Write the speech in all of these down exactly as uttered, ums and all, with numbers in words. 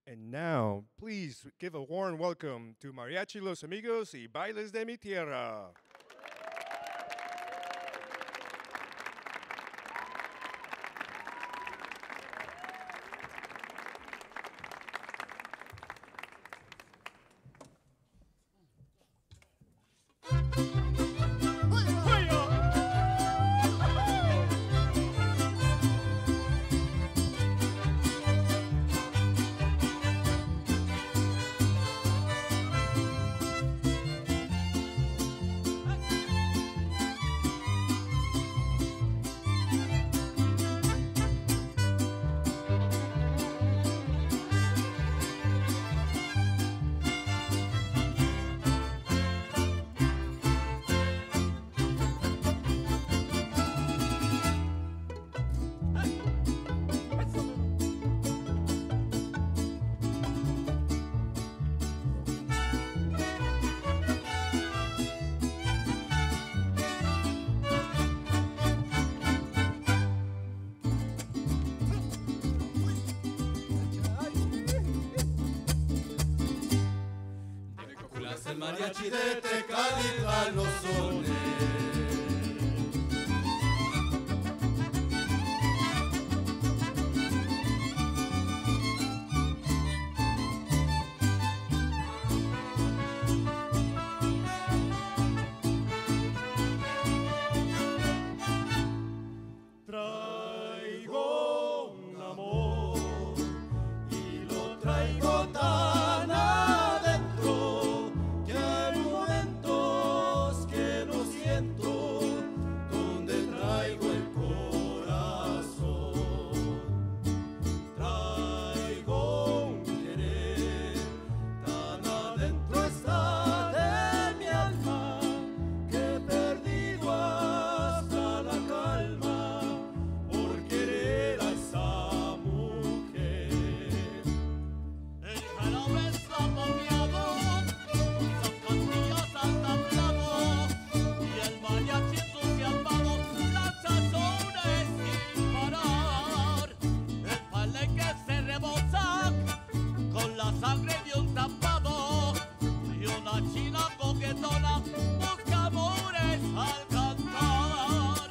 And now, please give a warm welcome to Mariachi Los Amigos y Bailes de mi Tierra. El mariachi de Tecalita los sones. Traigo un amor y lo traigo tan adentro que hay momentos que no siento, donde traigo el corazón. Traigo un querer tan adentro está de mi alma que he perdido hasta la calma por querer a esa mujer. El jarabe está momiado, son castillos atablado y el mariachi entusiasmado lanza sones sin parar. El palenque se rebosa con la sangre de un tapado y una china coquetona busca amores al cantar.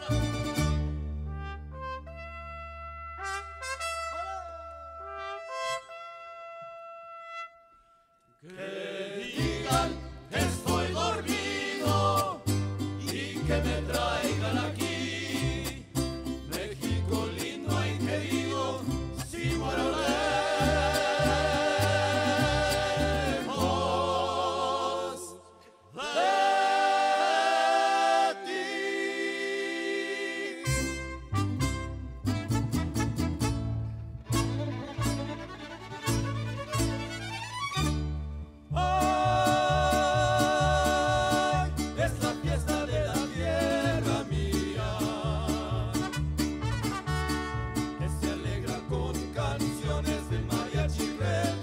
Que digan estoy dormido y que me traigan aquí. México lindo y querido, si muero lejos de ti. Ay, es la fiesta de la tierra mía, que se alegra con canciones de mariachi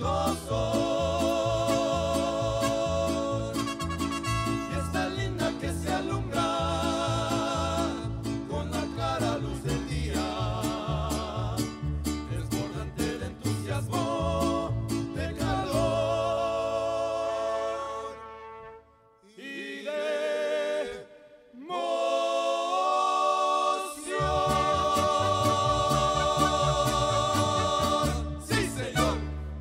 retozón. Fiesta linda que se alumbra con la clara luz del día, desbordante de entusiasmo, de calor y de emoción. ¡Sí, señor!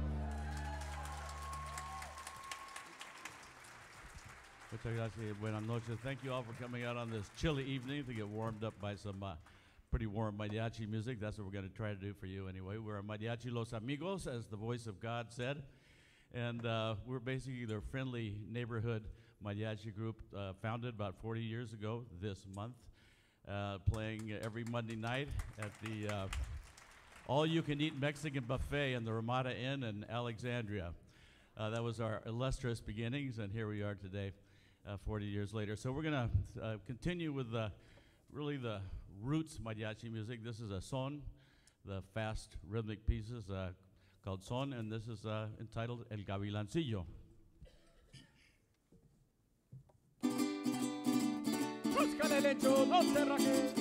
Muchas gracias. Buenas noches. Thank you all for coming out on this chilly evening to get warmed up by some uh, pretty warm mariachi music. That's what we're going to try to do for you anyway. We're a Mariachi Los Amigos, as the voice of God said. And uh, we're basically their friendly neighborhood mariachi group uh, founded about forty years ago this month, uh, playing every Monday night at the uh, all-you-can-eat Mexican buffet in the Ramada Inn in Alexandria. Uh, that was our illustrious beginnings, and here we are today, uh, forty years later. So we're going to uh, continue with the, really the roots mariachi music. This is a son, the fast rhythmic pieces uh, called son, and this is uh, entitled El Gavilancillo. Búscale el hecho, no te rajes.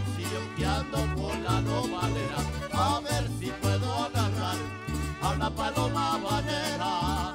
gavilancillo que ando por la novalera, a ver si puedo agarrar a una paloma banera.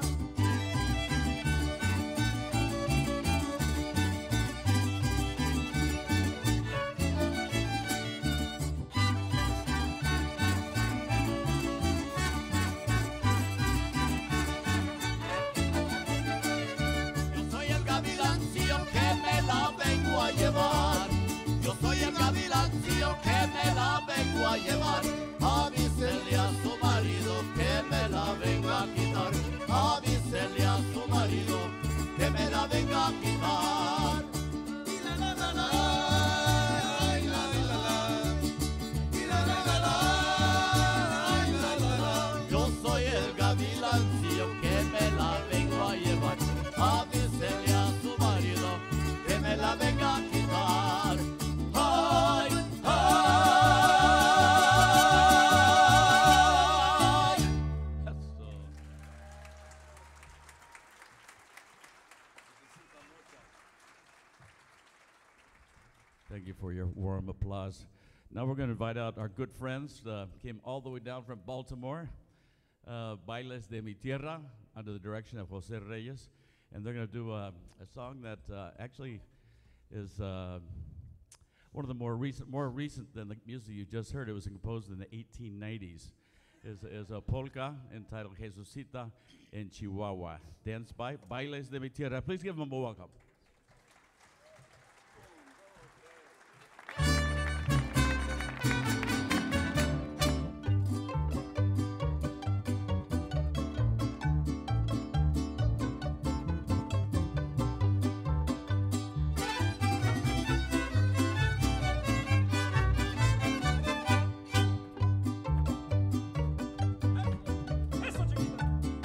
A llevar. Yo soy el gavilancillo que me la vengo a llevar. Avísele a su marido que me la venga a quitar. Avísele a su marido que me la venga a quitar. Y la la la la, ay, la la la la, y la la la la, ay, la la la. Yo soy el gavilancillo que me la vengo a llevar. Avísele a su marido que me la venga a quitar. Ay, ay. Thank you for your warm applause. Now we're going to invite out our good friends, uh, came all the way down from Baltimore, uh, Bailes de mi Tierra, under the direction of Jose Reyes. And they're going to do uh, a song that uh, actually is uh, one of the more recent, more recent than the music you just heard. It was composed in the eighteen nineties. Is is a polka entitled Jesucita en Chihuahua, danced by Bailes de mi Tierra. Please give them a welcome. Eso, chiquita.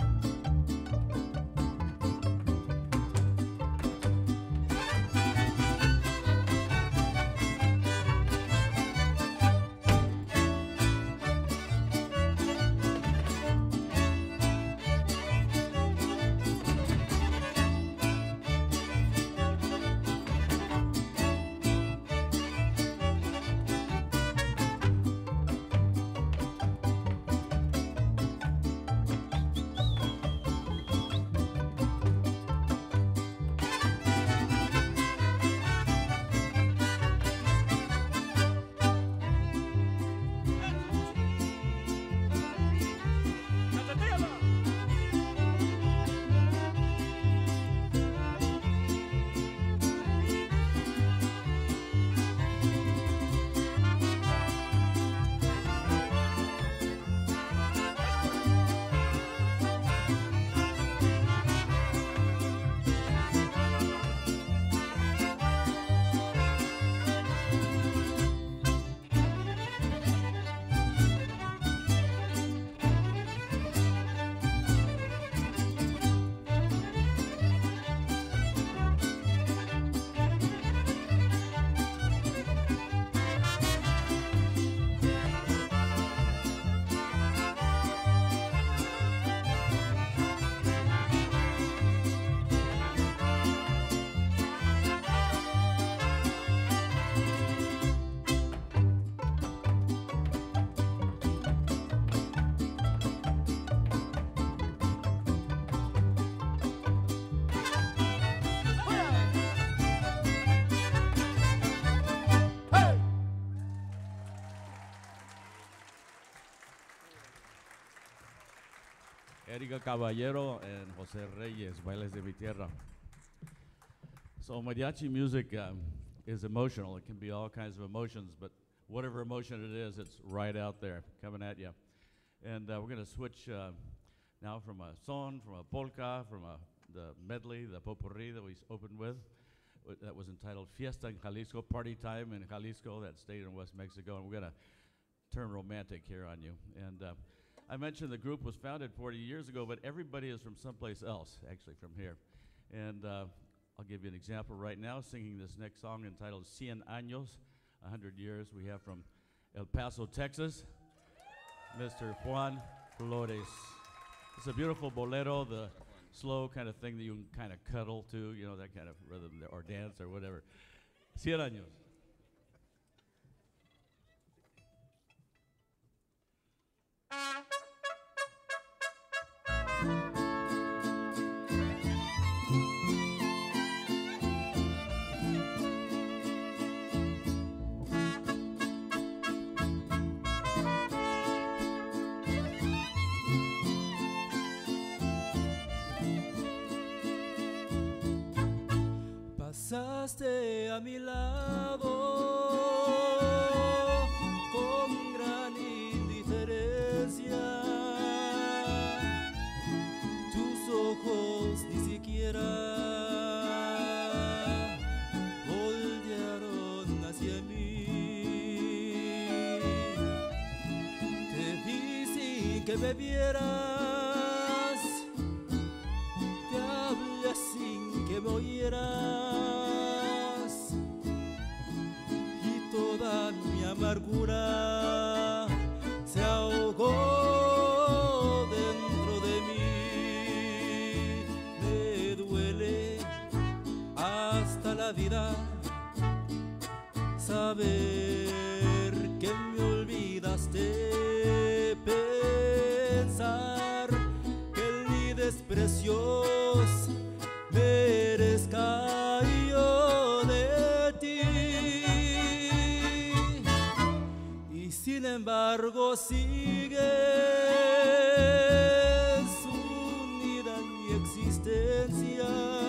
Erika Caballero and Jose Reyes, Bailes de mi Tierra. So mariachi music um, is emotional. It can be all kinds of emotions, but whatever emotion it is, it's right out there coming at you. And uh, we're going to switch uh, now from a son, from a polka, from a, the medley, the potpourri that we s- opened with. w- That was entitled Fiesta en Jalisco, Party Time in Jalisco, that state in West Mexico. And we're going to turn romantic here on you. And uh, I mentioned the group was founded forty years ago, but everybody is from someplace else, actually from here. And uh, I'll give you an example right now, singing this next song entitled Cien Años, one hundred years. We have from El Paso, Texas, Mister Juan Flores. It's a beautiful bolero, the slow kind of thing that you can kind of cuddle to, you know, that kind of rhythm, there, or dance or whatever. Cien Años. Pasaste a mi lado con gran indiferencia, tus ojos ni siquiera voltearon hacia mí. Te vi sin que me vieras, te hablé sin que me oyeras. Toda mi amargura se ahogó dentro de mí. Me duele hasta la vida saber que me olvidaste, pensar que ni desprecios merezca yo de ti. Sin embargo sigues unida en mi existencia,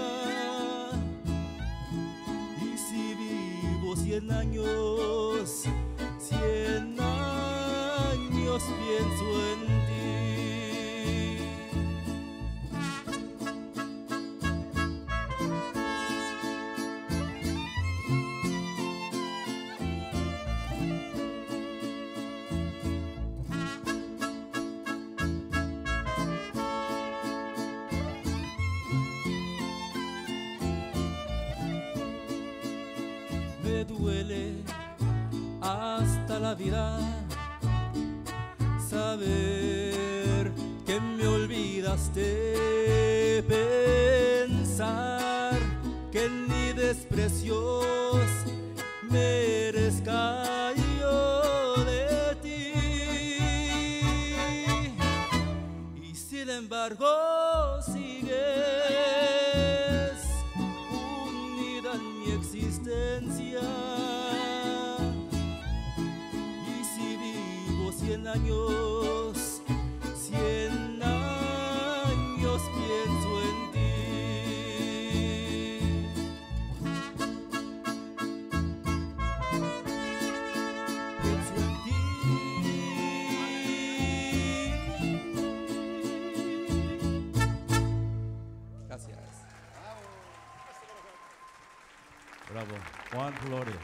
y si vivo cien años, cien años pienso en ti. Me duele hasta la vida saber que me olvidaste, pensar que ni desprecios merezca yo de ti. Y sin embargo sigues unida en mi existencia, y si vivo cien años, cien años pienso en ti. Pienso en ti. Gracias. Bravo. Juan Flores.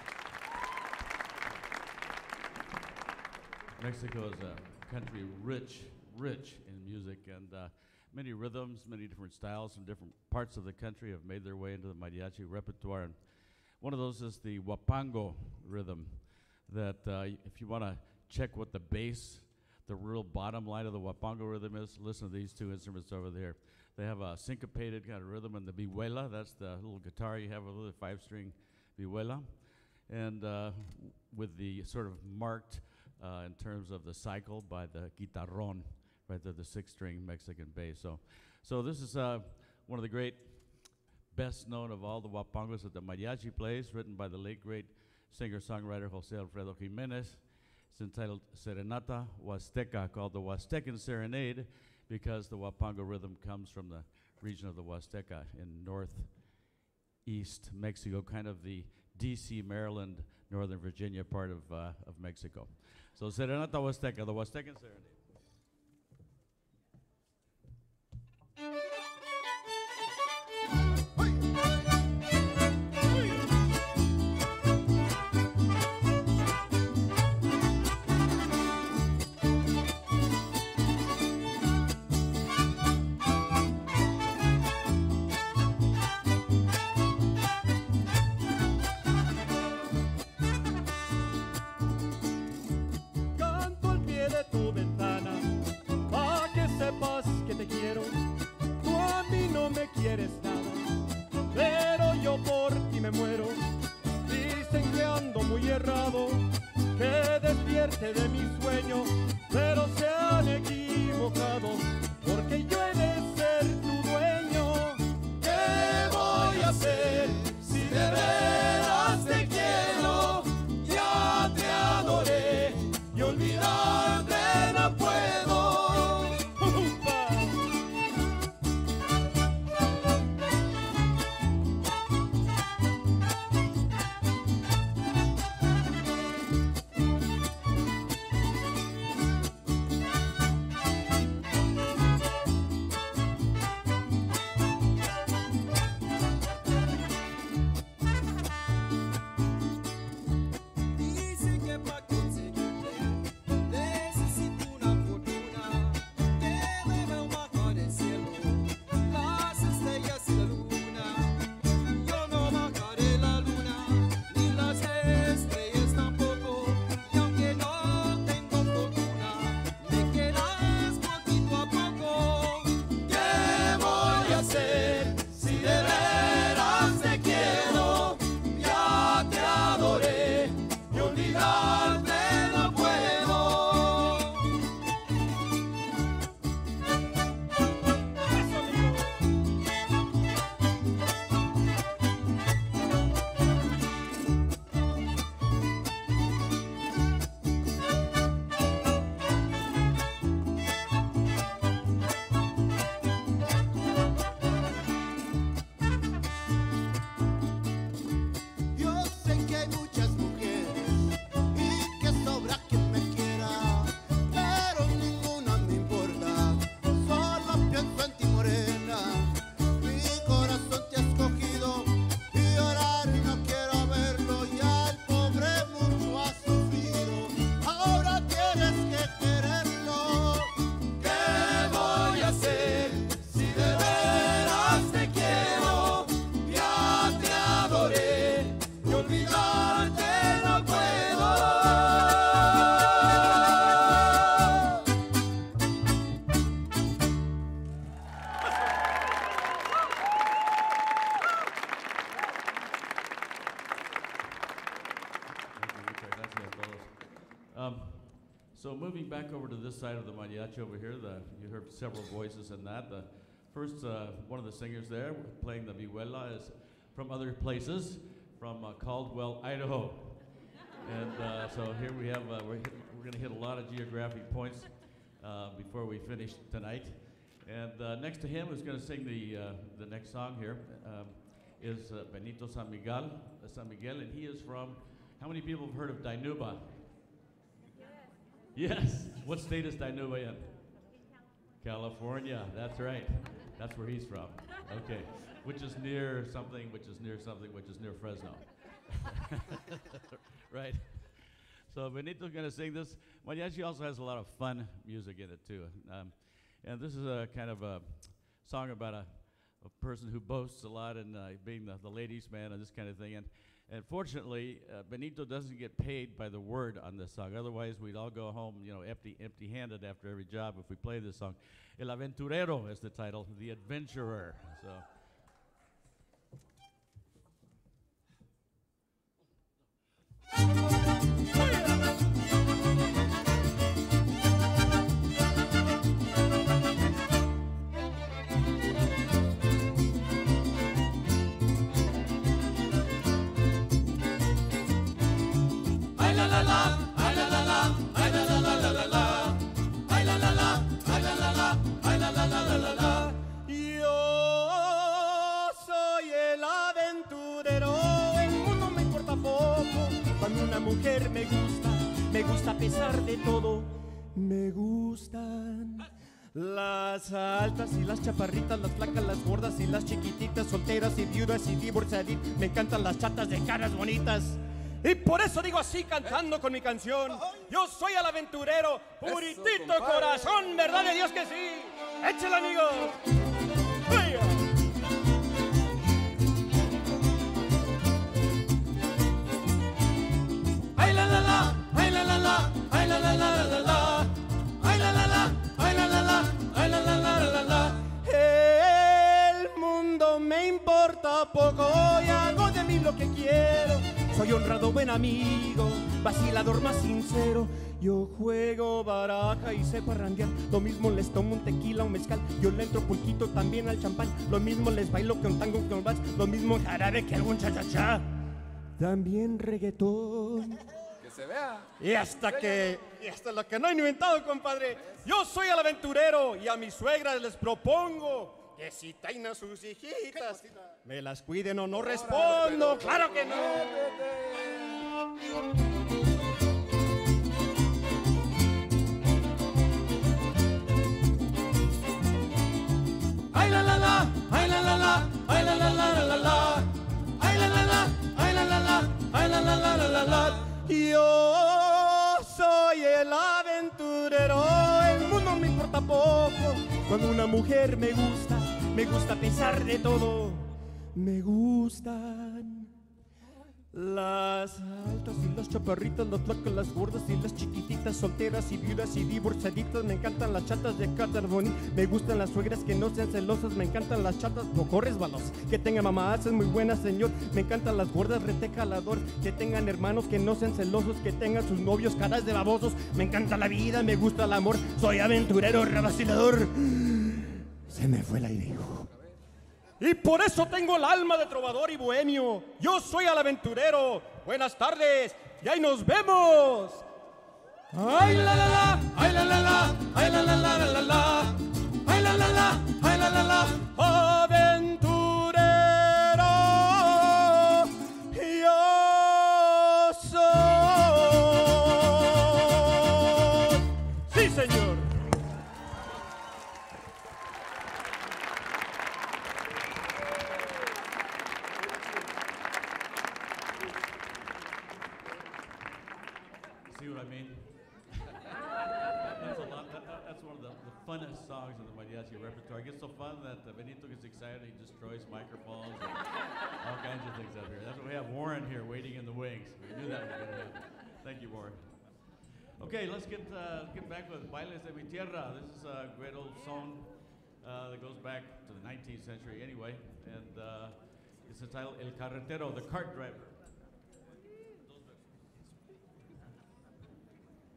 Mexico is a country rich, rich in music, and uh, many rhythms, many different styles from different parts of the country have made their way into the mariachi repertoire. And one of those is the huapango rhythm, that uh, if you want to check what the bass, the real bottom line of the huapango rhythm is, listen to these two instruments over there. They have a syncopated kind of rhythm, and the vihuela, that's the little guitar you have, a little five-string vihuela, and uh, with the sort of marked uh, in terms of the cycle by the guitarrón, right there, the six-string Mexican bass. So, so this is uh, one of the great, best known of all the huapangos that the mariachi plays, written by the late great singer-songwriter Jose Alfredo Jimenez. It's entitled Serenata Huasteca, called the Huastecan Serenade, because the huapango rhythm comes from the region of the Huasteca in northeast Mexico, kind of the D C, Maryland, Northern Virginia part of, uh, of Mexico. So Serenata Huasteca, the Huastecan Serenade. Quieres nada, pero yo por ti me muero. Dicen que ando muy errado, que despierte de mi sueño, pero se han equivocado, porque yo he Um, so moving back over to this side of the mariachi over here, the, you heard several voices in that. The first, uh, one of the singers there playing the vihuela is from other places, from uh, Caldwell, Idaho. And uh, so here we have, uh, we're, hit, we're going to hit a lot of geographic points uh, before we finish tonight. And uh, next to him, who's going to sing the, uh, the next song here, um, is uh, Benito San Miguel, uh, San Miguel, and he is from, how many people have heard of Dinuba? Yes. Yes. What state is Dinuba in? California, that's right. That's where he's from. Okay. Which is near something, which is near something, which is near Fresno. Right. So Benito's going to sing this. Mariachi also has a lot of fun music in it, too. Um, and this is a kind of a song about a, a person who boasts a lot and uh, being the, the ladies' man and this kind of thing. And, and fortunately, uh, Benito doesn't get paid by the word on this song. Otherwise, we'd all go home, you know, empty, empty-handed after every job if we play this song. El Aventurero is the title, The Adventurer. So. Mujer me gusta, me gusta a pesar de todo. Me gustan las altas y las chaparritas, las flacas, las gordas y las chiquititas, solteras y viudas y divorciaditas. Me encantan las chatas de caras bonitas. Y por eso digo así cantando con mi canción: yo soy el aventurero, puritito corazón, ¿verdad de Dios que sí? Échale, amigo. ¡Oiga! Ay la la la, ay la la la, ay la la la la la, ay la la la, ay la la la, ay la la la la la. El mundo me importa poco y hago de mí lo que quiero. Soy honrado, buen amigo, vacilador más sincero. Yo juego baraja y sé parrandear. Lo mismo les tomo un tequila o mezcal. Yo le entro pulquito también al champán. Lo mismo les bailo que un tango que un vals. Lo mismo jarabe que algún cha-cha-cha. También reggaetón. Que se vea. Y hasta que, y hasta lo que no he inventado, compadre. Yo soy el aventurero y a mis suegras les propongo que si traen a sus hijitas, me las cuiden o no respondo. ¡Claro que no! Ay la la la, ay la la la, ay la la la la la, ay la la la, ay la la la, ay la la la la la. Yo soy el aventurero, el mundo me importa poco. Cuando una mujer me gusta, me gusta a pesar de todo. Me gustan las altas y las chaparritas, las flacas, las gordas y las chiquititas, solteras y viudas y divorciaditas. Me encantan las chatas de Catarboni. Me gustan las suegras que no sean celosas. Me encantan las chatas poco resbalosas, que tengan mamás, es muy buena, señor. Me encantan las gordas retecaladoras, que tengan hermanos que no sean celosos, que tengan sus novios caras de babosos. Me encanta la vida, me gusta el amor. Soy aventurero, revacilador. Se me fue el aire, hijo. Y por eso tengo el alma de trovador y bohemio. Yo soy el aventurero. Buenas tardes y ahí nos vemos. Ay la la la, ay la la la, ay la la la la la, ay la la la, ay la la la. Aventurero, yo soy. Sí, señor. See what I mean? That's a lot. That, that, that's one of the, the funnest songs in the mariachi repertoire. It gets so fun that uh, Benito gets excited. He destroys microphones and all kinds of things up here. That's why we have Warren here waiting in the wings. We knew that was going to happen. Thank you, Warren. Okay, let's get uh, get back with Bailes de mi Tierra. This is a great old song uh, that goes back to the nineteenth century anyway. And uh, it's entitled El Carretero, the cart driver.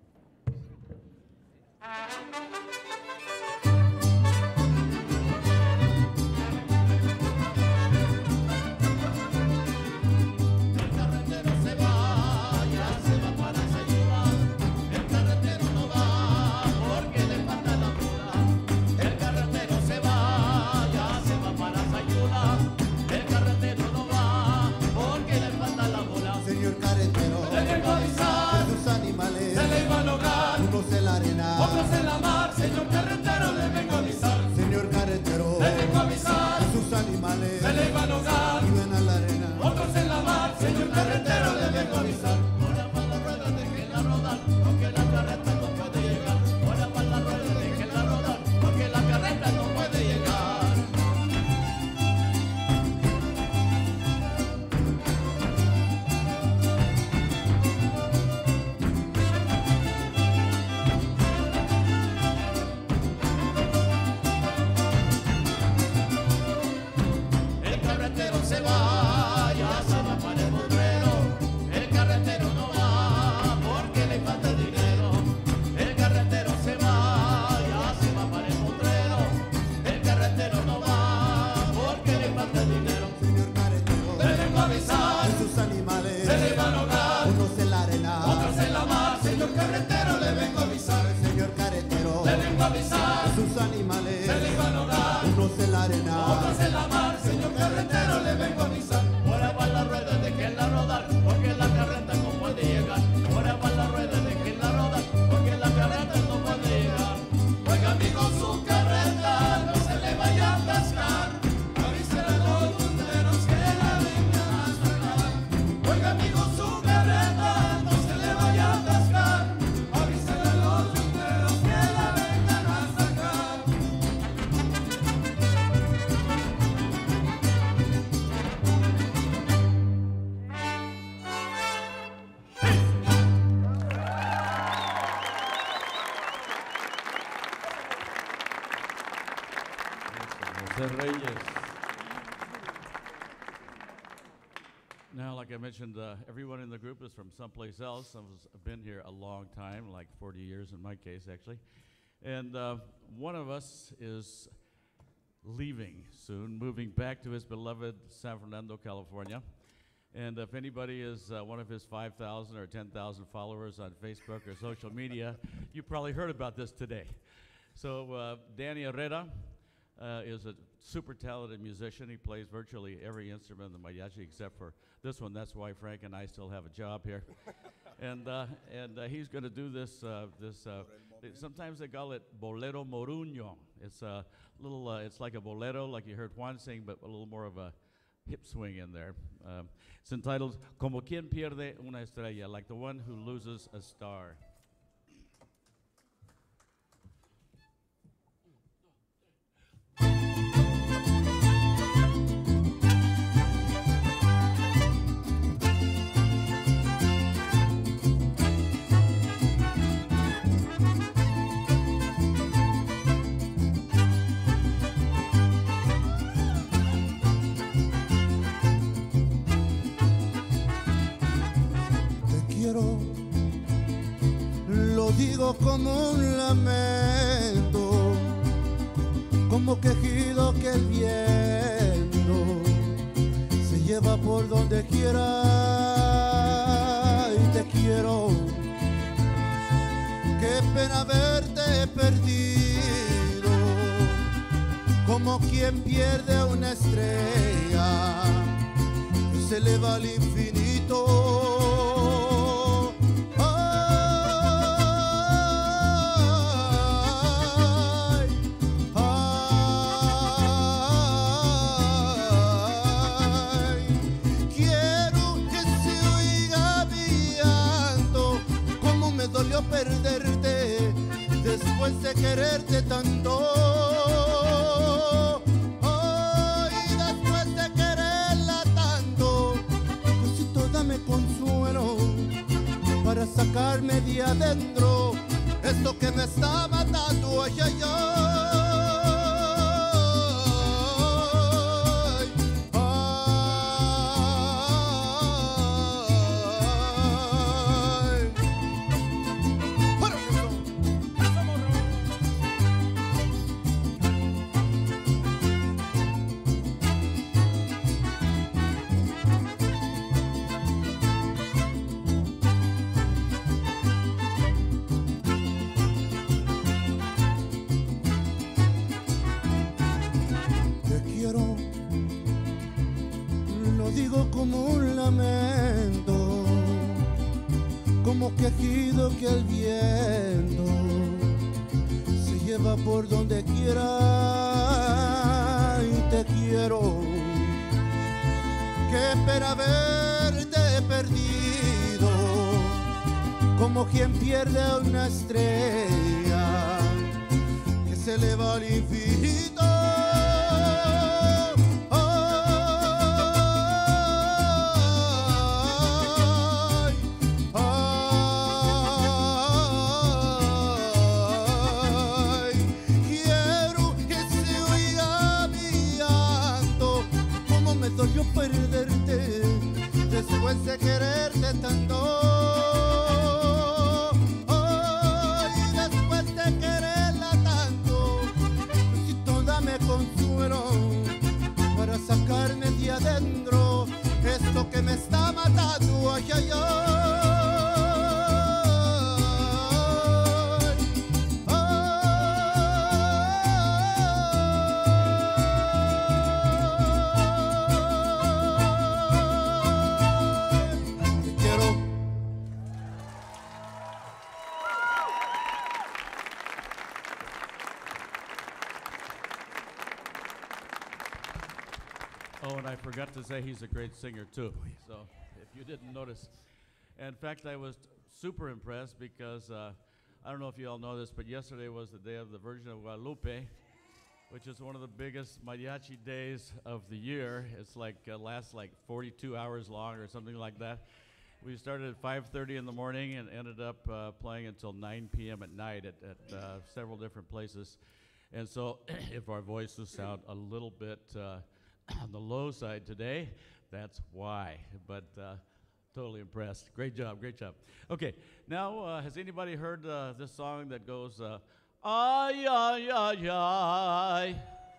Now, like I mentioned, uh, everyone in the group is from someplace else. Some of us have been here a long time, like forty years in my case, actually. And uh, one of us is leaving soon, moving back to his beloved San Fernando, California. And if anybody is uh, one of his five thousand or ten thousand followers on Facebook or social media, you probably heard about this today. So uh, Danny Herrera uh, is a super talented musician. He plays virtually every instrument in the mariachi except for this one. That's why Frank and I still have a job here. and uh, and uh, he's going to do this. Uh, this uh, they, sometimes they call it bolero moruño. It's a little. Uh, it's like a bolero, like you heard Juan sing, but a little more of a hip swing in there. Um, it's entitled "Como quien pierde una estrella," like the one who loses a star. Lo digo como un lamento, como quejido que el viento se lleva por donde quiera. Y te quiero, qué pena verte perdido, como quien pierde una estrella que se eleva al infinito. Perderte después de quererte tanto. Oh, y después de quererla tanto, Diosito, dame consuelo para sacarme de adentro esto que me está matando. Ay, ay, ay. Somos como un lamento, como quejido que el viento se lleva por donde quiera. Y te quiero, que espera verte perdido, como quien pierde a una estrella que se eleva al infinito. Yo perderte después de quererte tanto, oh, y después de quererla tanto, necesito dame consuelo para sacarme de adentro esto que me está matando. Ay, ay, ay. Oh, and I forgot to say he's a great singer too. So if you didn't notice. In fact, I was super impressed because uh, I don't know if you all know this, but yesterday was the day of the Virgin of Guadalupe, which is one of the biggest mariachi days of the year. It's like uh, lasts like forty-two hours long or something like that. We started at five thirty in the morning and ended up uh, playing until nine p m at night at, at uh, several different places. And so if our voices sound a little bit uh, on the low side today, that's why. But uh, totally impressed. Great job, great job. Okay, now uh, has anybody heard uh, this song that goes, uh, ay, ay, ay, ay?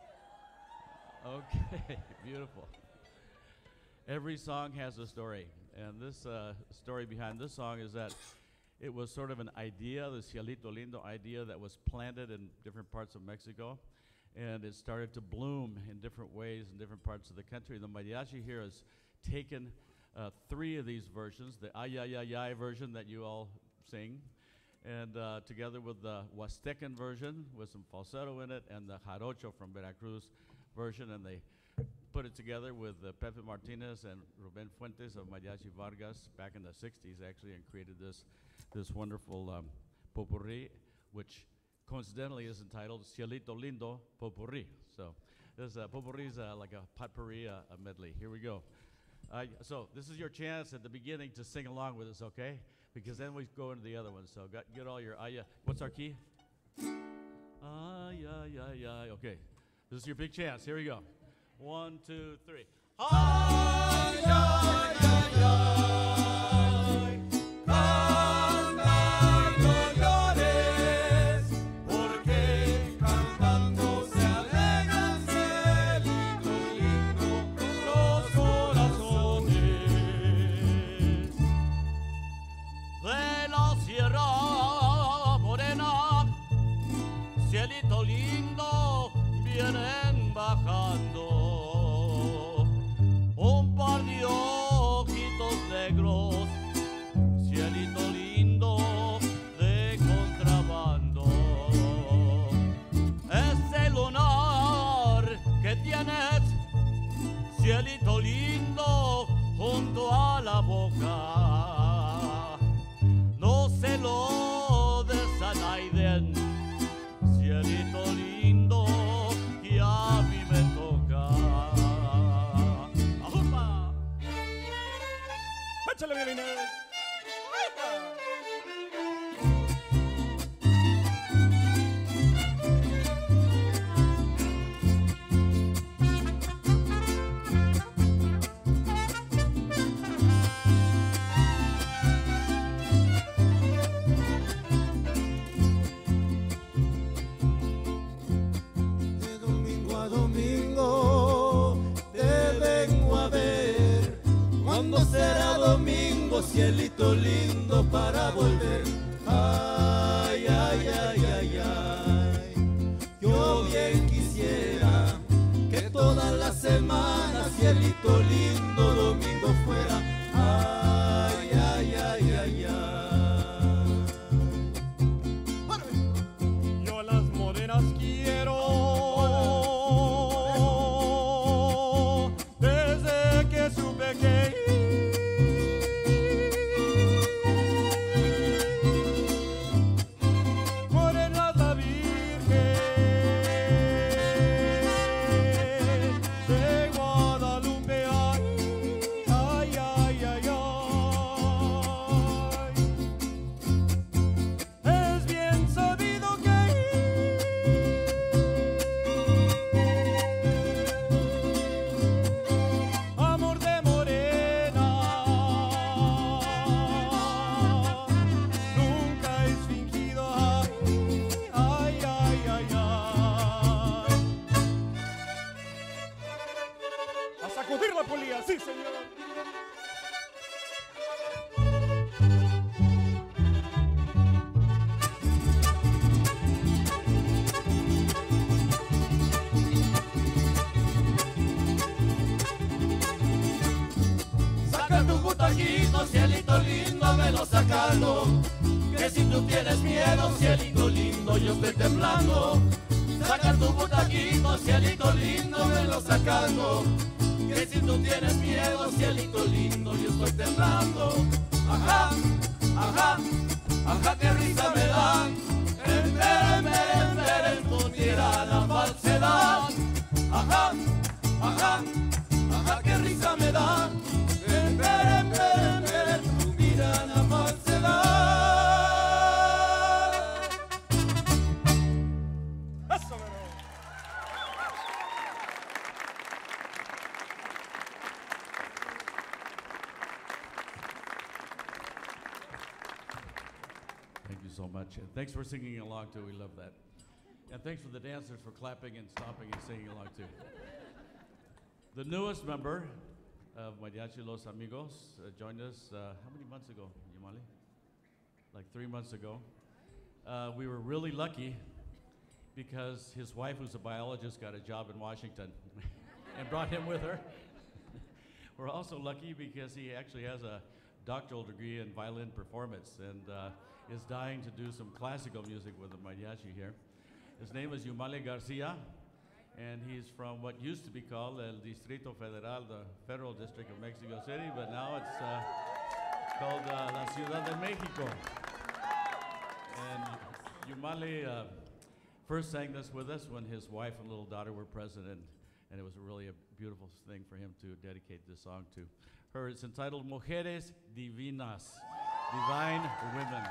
Okay, beautiful. Every song has a story, and this uh, story behind this song is that it was sort of an idea, the Cielito Lindo idea that was planted in different parts of Mexico. And it started to bloom in different ways in different parts of the country. The mariachi here has taken uh, three of these versions, the ay, ay, ay, ay version that you all sing, and uh, together with the Huastecan version with some falsetto in it, and the Jarocho from Veracruz version, and they put it together with uh, Pepe Martinez and Ruben Fuentes of Mariachi Vargas back in the sixties, actually, and created this, this wonderful um, potpourri, which coincidentally is entitled Cielito Lindo Potpourri. So this uh, potpourri is uh, like a potpourri, uh, a medley. Here we go. Uh, so this is your chance at the beginning to sing along with us, okay? Because then we go into the other one. So got, get all your, uh, yeah. What's our key? Ah, yeah, yeah, yeah. Okay. This is your big chance. Here we go. One, two, three. Ah, yeah, yeah, yeah. Cielito lindo, vienen bajando un par de ojitos negros, cielito lindo de contrabando. Ese lunar que tienes, cielito lindo, junto a la boca, no se lo des a nadie. Cielito lindo, y a mí me toca. ¡Ajupa! ¡Échale, violines! Cielito lindo para volver. Ay, ay, ay, ay, ay. Yo bien quisiera que todas las semanas, cielito lindo, domingo lindo, cielito lindo, velo sacando. Que si tú tienes miedo, cielito lindo, yo estoy temblando. Saca tu butaquito, cielito lindo, velo sacando. Que si tú tienes miedo, cielito lindo, yo estoy temblando. Ajá, ajá, ajá, qué risa me dan. Empere, empere, empere, en tu tirana falsedad. Ajá, ajá, ajá, qué risa me dan. Empere, empere, empere, en tu tirana falsedad. Thank you so much. And thanks for singing along, too. We love that. And thanks for the dancers for clapping and stomping and singing along, too. The newest member of Mariachi Los Amigos uh, joined us, uh, how many months ago, Yumali? Like three months ago. Uh, we were really lucky because his wife, who's a biologist, got a job in Washington and brought him with her. We're also lucky because he actually has a doctoral degree in violin performance and uh, is dying to do some classical music with the mariachi here. His name is Yumali Garcia, and he's from what used to be called El Distrito Federal, the Federal District of Mexico City, but now it's uh, called uh, La Ciudad de Mexico. And Yumali uh, first sang this with us when his wife and little daughter were present, and, and it was really a beautiful thing for him to dedicate this song to her. It's entitled Mujeres Divinas, Divine Women.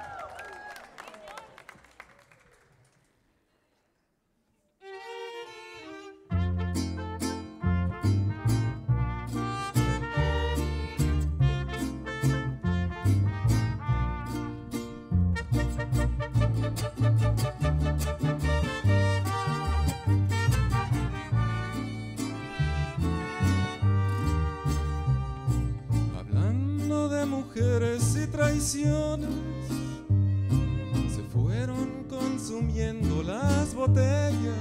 Se fueron consumiendo las botellas,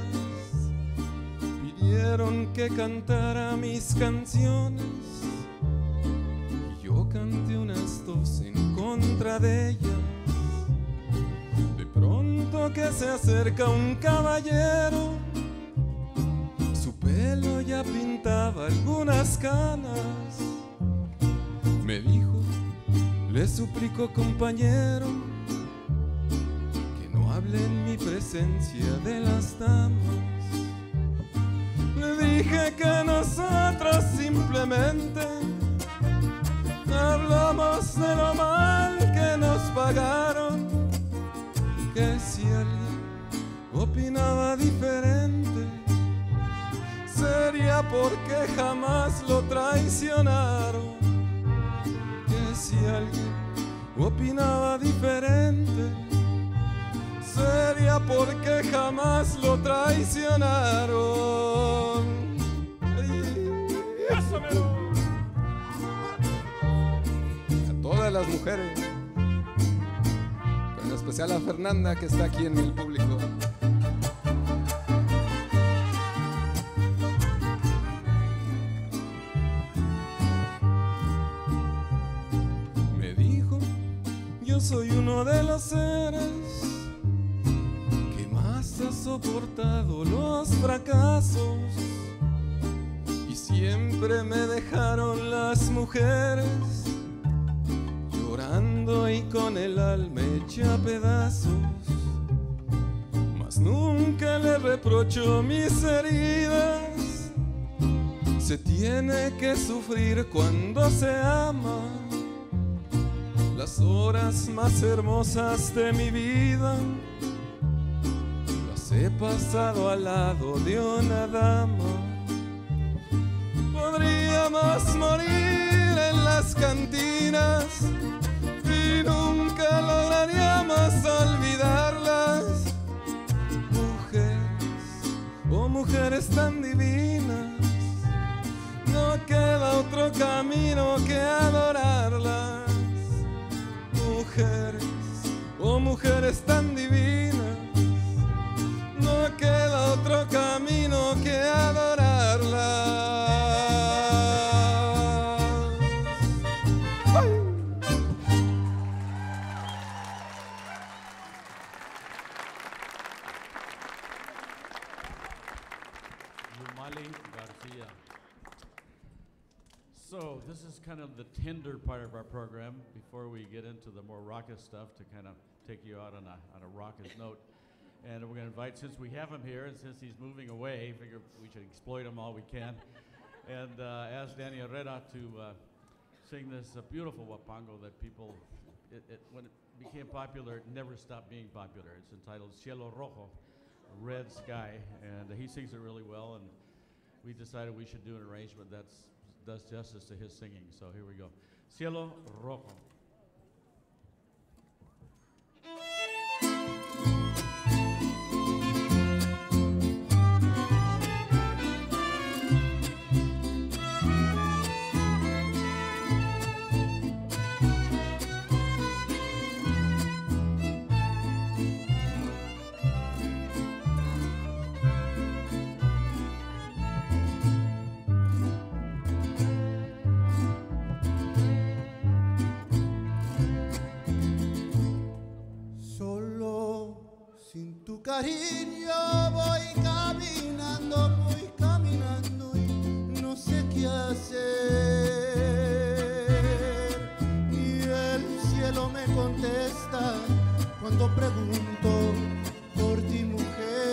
pidieron que cantara mis canciones y yo canté unas dos en contra de ellas. De pronto que se acerca un caballero, su pelo ya pintaba algunas canas. Me dijo: le suplico, compañero, que no hable en mi presencia de las damas. Le dije que nosotros simplemente hablamos de lo mal que nos pagaron, que si alguien opinaba diferente sería porque jamás lo traicionaron. Si alguien opinaba diferente sería porque jamás lo traicionaron. ¡Eso, mero! A todas las mujeres, pero en especial a Fernanda, que está aquí en el público. Soy uno de los seres que más ha soportado los fracasos y siempre me dejaron las mujeres llorando y con el alma hecha a pedazos. Mas nunca le reprocho mis heridas, se tiene que sufrir cuando se ama. Las horas más hermosas de mi vida las he pasado al lado de una dama. Podríamos morir en las cantinas y nunca lograríamos olvidarlas. Mujeres, oh mujeres tan divinas, no queda otro camino que adorarlas. Mujeres, oh mujeres tan divinas, no queda otro camino que adorarlas. ¡Ay! Mali Garcia. So this is kind of the tender part of our program before we get into the more raucous stuff to kind of take you out on a, on a raucous note. And we're going to invite, since we have him here and since he's moving away, figure we should exploit him all we can. And uh, ask Danny Herrera to uh, sing this uh, beautiful huapango that people, it, it, when it became popular, it never stopped being popular. It's entitled Cielo Rojo, Red Sky, and uh, he sings it really well, and we decided we should do an arrangement that does justice to his singing. So here we go. Cielo Rojo. Cariño, voy caminando, voy caminando y no sé qué hacer. Y el cielo me contesta cuando pregunto por ti, mujer.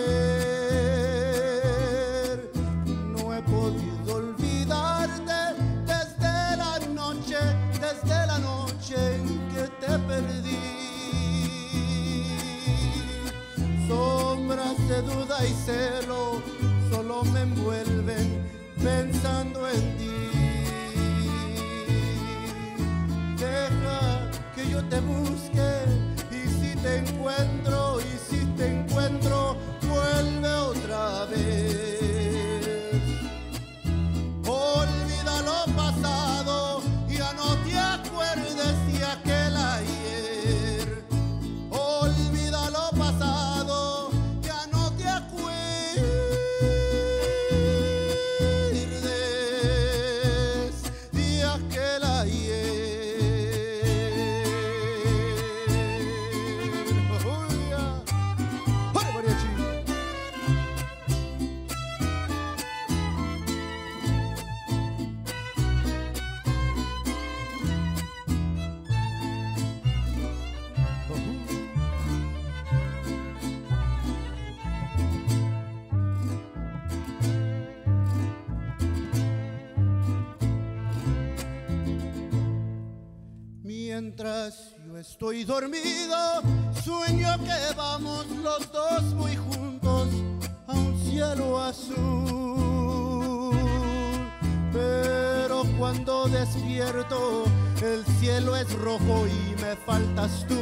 No he podido olvidarte desde la noche, desde la noche en que te perdí. Sombras de duda y celo solo me envuelven pensando en ti. Deja que yo te busque y si te encuentro, y si te encuentro, vuelve otra vez. Olvida lo pasado, ya no te acuerdes de aquel ayer. Olvida lo pasado, ya no te acuerdes de aquel ayer. Oh, yeah. ¡Ay, mariachi! Mientras yo estoy dormido, sueño que vamos los dos muy juntos a un cielo azul. Pero cuando despierto, el cielo es rojo y me faltas tú.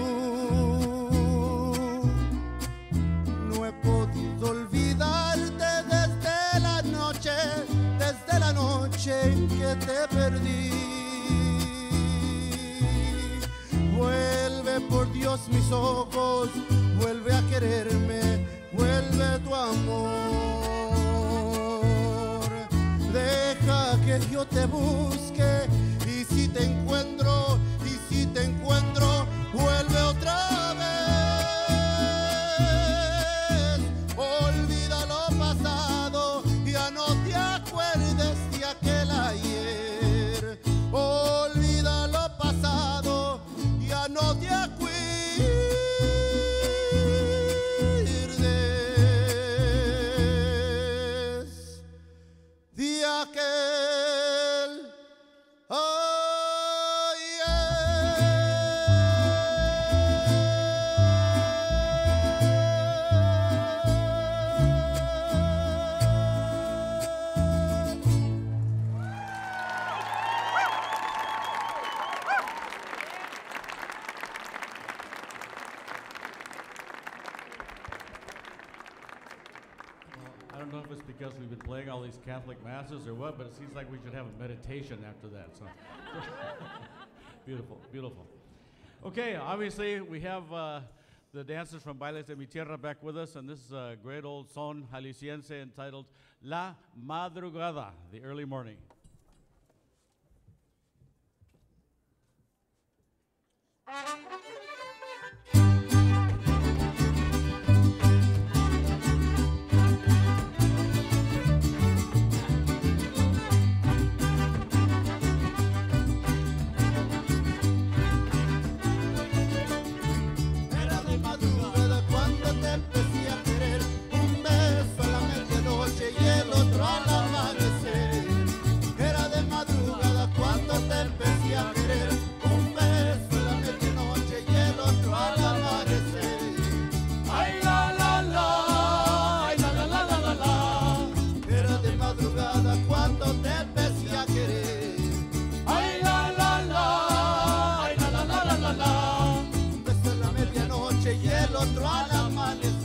No he podido olvidarte desde la noche, desde la noche en que te perdí. Vuelve por Dios mis ojos, vuelve a quererme, vuelve tu amor. Deja que yo te busque y si te encuentro, y si te encuentro, vuelve otra vez. Olvida lo pasado, ya no te acuerdes de aquel ayer. Olvida lo pasado, ya no te acuerdes de aquel I don't know if it's because we've been playing all these Catholic masses or what, but it seems like we should have a meditation after that. So beautiful, beautiful. Okay, obviously we have uh, the dancers from Bailes de Mi Tierra back with us, and this is a great old son jalisciense entitled La Madrugada, the early morning. otro al amanecer.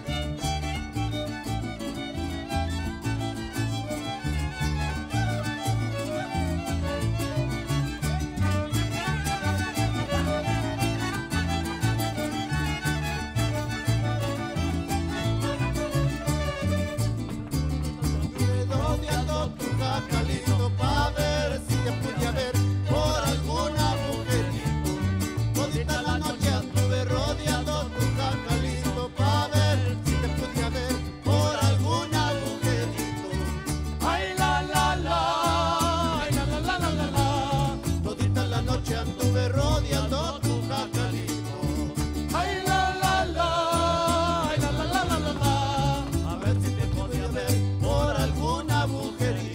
Rodeando tu jacalito pa' ver si te pude ver por alguna mujerito. Todita la noche anduve rodeando tu jacalito pa' ver si te pude ver por alguna mujerito. Ay la la la, ay la la la la la la. Todita la noche anduve rodeando tu jacalito. Ay la la la, ay la la la la la la. A ver si te podía ver por alguna mujerito.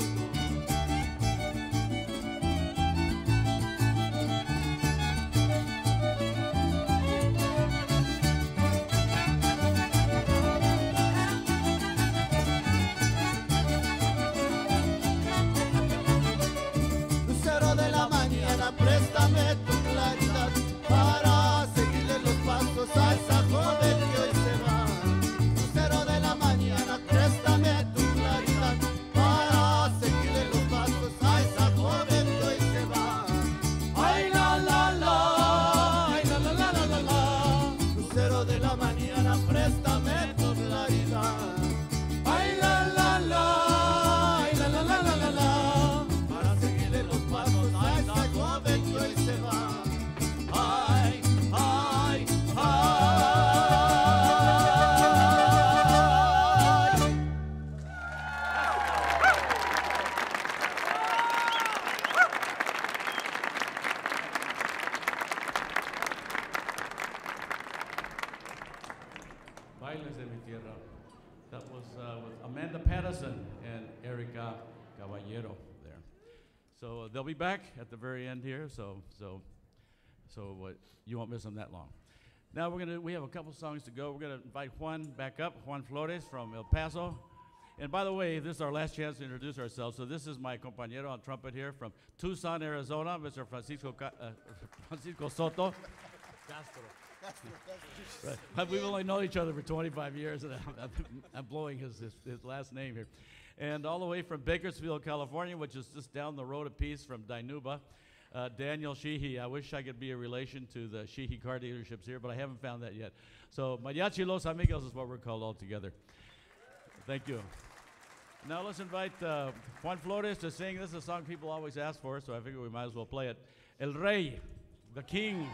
Lucero de la mañana, préstame tu claridad para seguirle los pasos a esa joven que hoy se va. Lucero de la mañana, préstame tu claridad para seguirle los pasos a esa joven que hoy se va. Ay la la la, ay la la la la la la. Lucero de la mañana, préstame tu claridad. Ay la la la, ay la la la la la la. Para seguirle los pasos a esa joven que hoy se va. Ay, ay, ay. Bailes de mi tierra. That was uh, with Amanda Patterson and Erica Caballero there. So uh, they'll be back at the very end here. So so so uh, you won't miss them that long. Now we're gonna we have a couple songs to go. We're gonna invite Juan back up. Juan Flores from El Paso. And by the way, this is our last chance to introduce ourselves. So this is my compañero on trumpet here from Tucson, Arizona, Mister Francisco Ca- uh, Francisco Soto. Castro. Right. We've only known each other for twenty-five years, and I'm, I'm blowing his, his, his last name here. And all the way from Bakersfield, California, which is just down the road a piece from Dinuba, uh, Daniel Sheehy. I wish I could be a relation to the Sheehy car dealerships here, but I haven't found that yet. So Mariachi Los Amigos is what we're called all together. Thank you. Now let's invite uh, Juan Flores to sing. This is a song people always ask for, so I figure we might as well play it. El Rey, the King.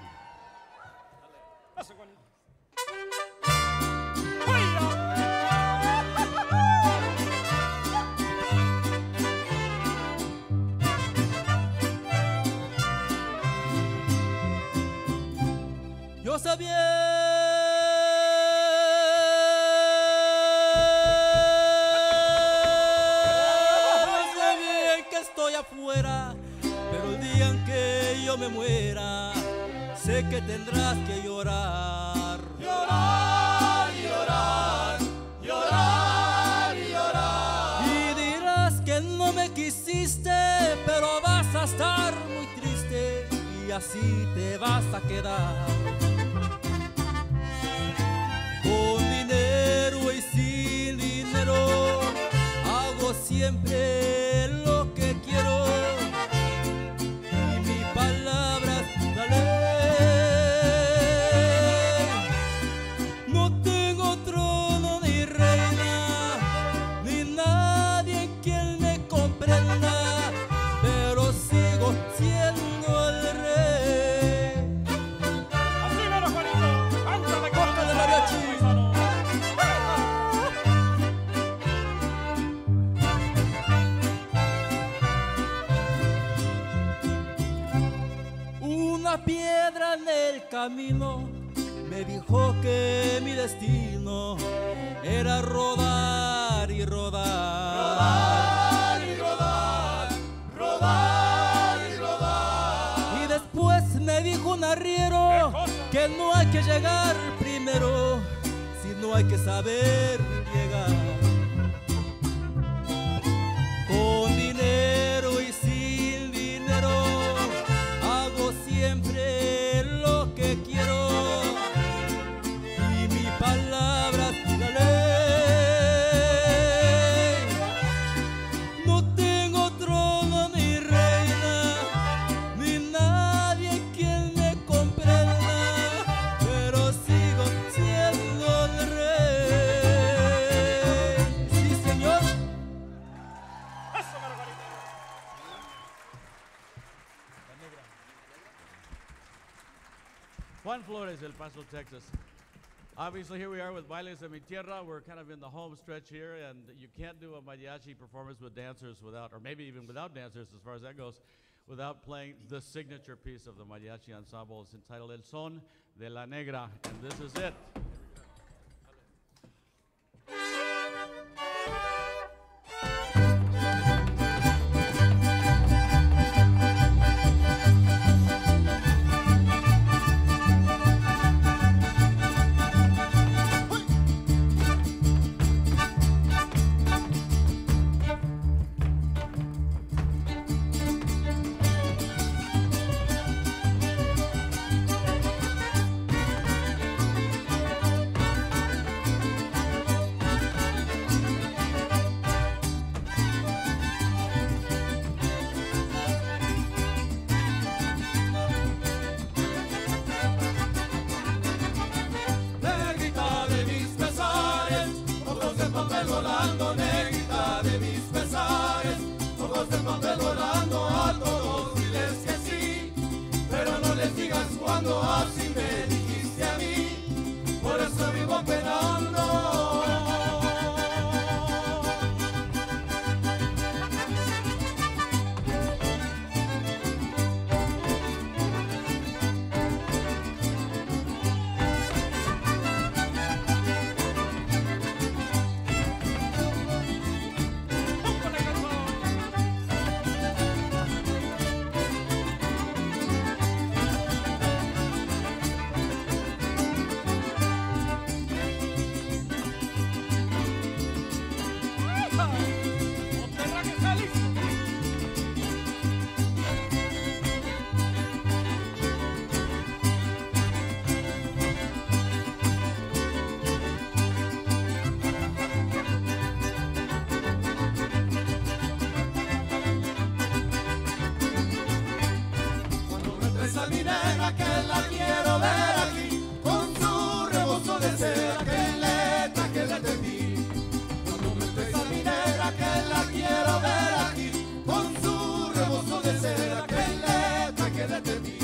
Yo sabía, yo sabía que estoy afuera, pero el día en que yo me muera, sé que tendrás que llorar. Llorar, llorar, llorar, llorar. Y dirás que no me quisiste, pero vas a estar muy triste y así te vas a quedar. Con dinero y sin dinero, hago siempre lo que quiero. Y mi palabra es la ley. No tengo trono ni reina, ni nadie en quien me comprenda, pero sigo siendo el rey. Así menos, Juanito. Cántale, Toca de mariachi. Una piedra en el camino me dijo que mi destino era rodar y rodar. Rodar y rodar, rodar y rodar. Y después me dijo un arriero que no hay que llegar primero, sino hay que saber llegar. Con dinero y sin dinero, hago siempre lo que quiero. Y mi palabras la ley. No tengo trono ni reina, ni nadie quien me comprenda, pero sigo siendo el rey. Sí, señor. Juan Flores, El Paso, Texas. Obviously, here we are with Bailes de Mi Tierra. We're kind of in the home stretch here, and you can't do a mariachi performance with dancers without, or maybe even without dancers, as far as that goes, without playing the signature piece of the mariachi ensemble. It's entitled El Son de la Negra, and this is it. Negrita de mis pesares, ojos de papel volando, negrita de mis pesares, ojos de papel volando, a todos diles que sí, pero no les digas cuando así me dijiste a mí, por eso vivo penando. Cuando me traes a mi negra que la quiero ver aquí, con su rebozo de seda que le traje desde mí. Cuando me traes a mi negra que la quiero ver aquí, con su rebozo de seda que le traje desde mí.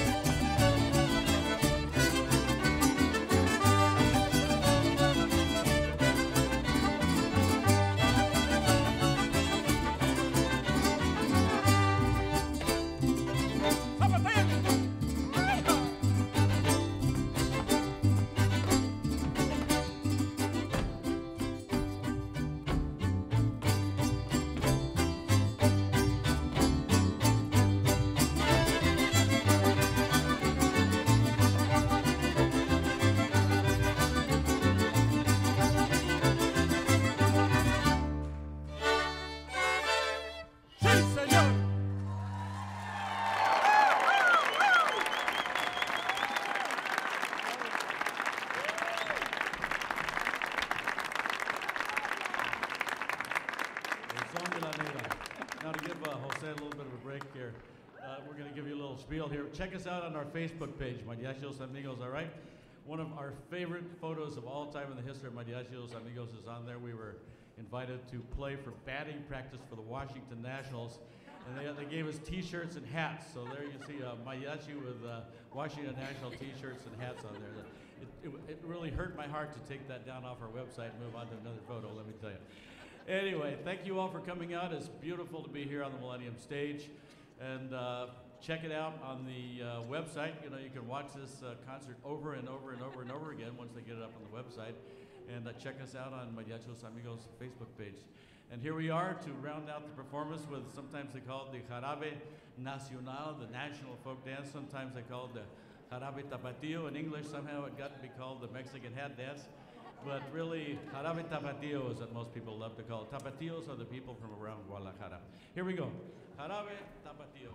Now to give uh, Jose a little bit of a break here, uh, we're going to give you a little spiel here. Check us out on our Facebook page, Mariachi Los Amigos, all right? One of our favorite photos of all time in the history of Mariachi Los Amigos is on there. We were invited to play for batting practice for the Washington Nationals, and they, they gave us T-shirts and hats. So there you see uh, Mariachi with uh, Washington National T-shirts and hats on there. It, it, it really hurt my heart to take that down off our website and move on to another photo, let me tell you. Anyway, thank you all for coming out. It's beautiful to be here on the Millennium Stage. And uh, check it out on the uh, website. You know, you can watch this uh, concert over and over and over and over again once they get it up on the website. And uh, check us out on Mariachi Los Amigos Facebook page. And here we are to round out the performance with, sometimes they call it the Jarabe Nacional, the national folk dance. Sometimes they call it the Jarabe Tapatio. In English, somehow it got to be called the Mexican hat dance. But really, Jarabe Tapatio is what most people love to call it. Tapatios are the people from around Guadalajara. Here we go. Jarabe Tapatio.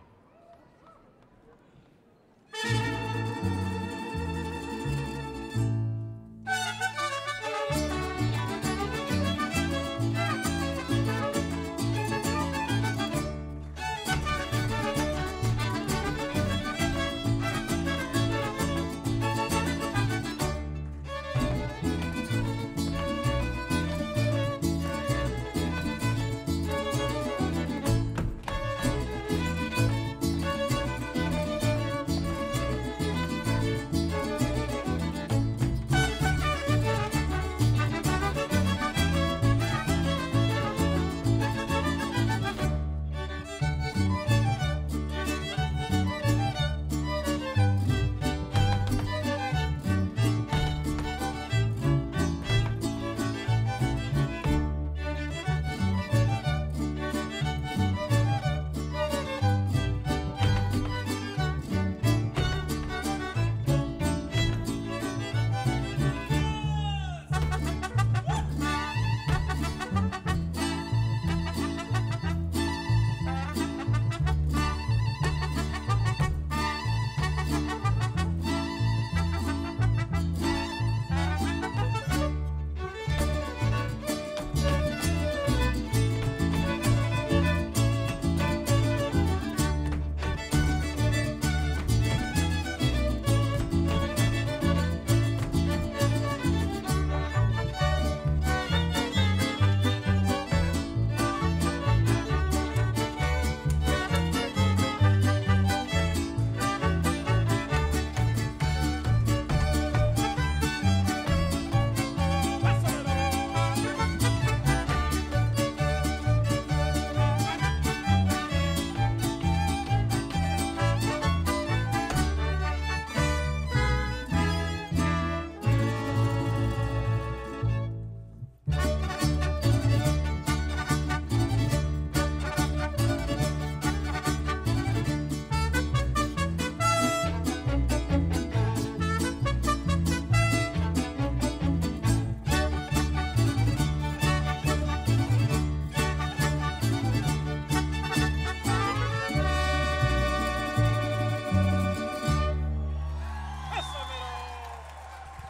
Thank you.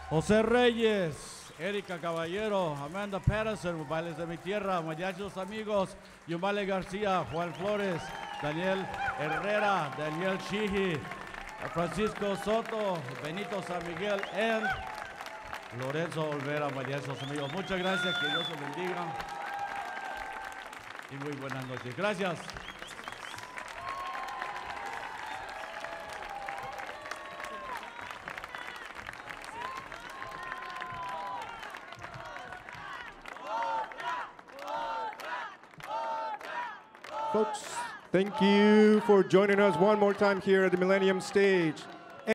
José Reyes, Erika Caballero, Amanda Patterson, Bailes de mi Tierra, Mariachi Los Amigos, Yumale García, Juan Flores, Daniel Herrera, Daniel Chiji, Francisco Soto, Benito San Miguel, and Lorenzo Olvera, Mariachi Los Amigos. Muchas gracias, que Dios los bendiga y muy buenas noches. Gracias. Folks, thank you for joining us one more time here at the Millennium Stage.